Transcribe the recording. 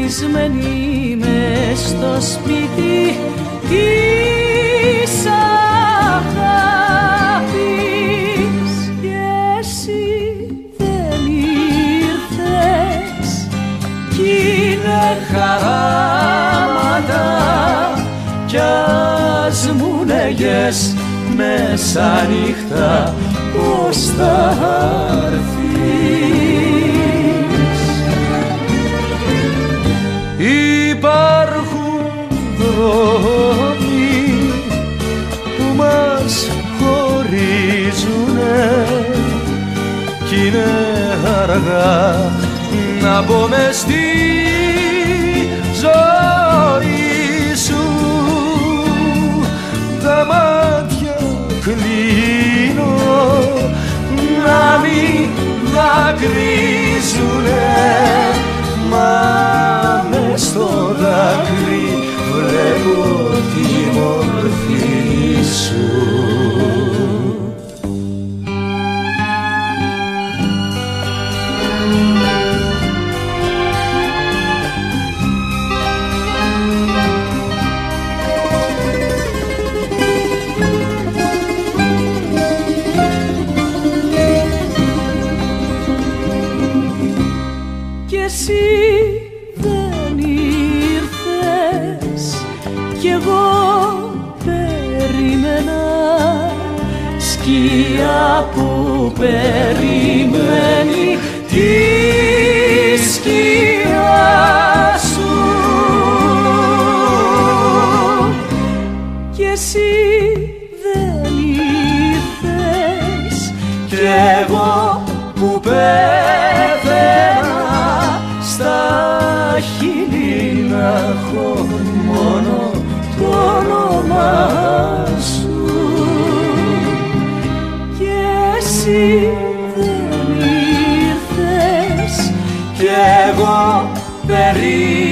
κλεισμένη μες στο σπίτι της αγάπης και εσύ δεν ήρθες κι είναι χαράματα κι ας μου λέγες μέσα νύχτα πως θα έρθεις. Υπάρχουν δρόμοι που μας χωρίζουνε κι είναι αργά να μπω μες στη ζωή σου. Τα μάτια κλείνω να μην δακρύζουνε, μα μες στο δάκρυ βλέπω τη μορφή σου. Εσύ δεν ήρθες κι εγώ περίμενα, σκιά που περιμένει τη σκιά σου. Κι εσύ δεν ήρθες κι εγώ που στα χείλη να έχω μόνο το όνομα σου. Και εσύ δεν ήρθες κι εγώ περίμενα.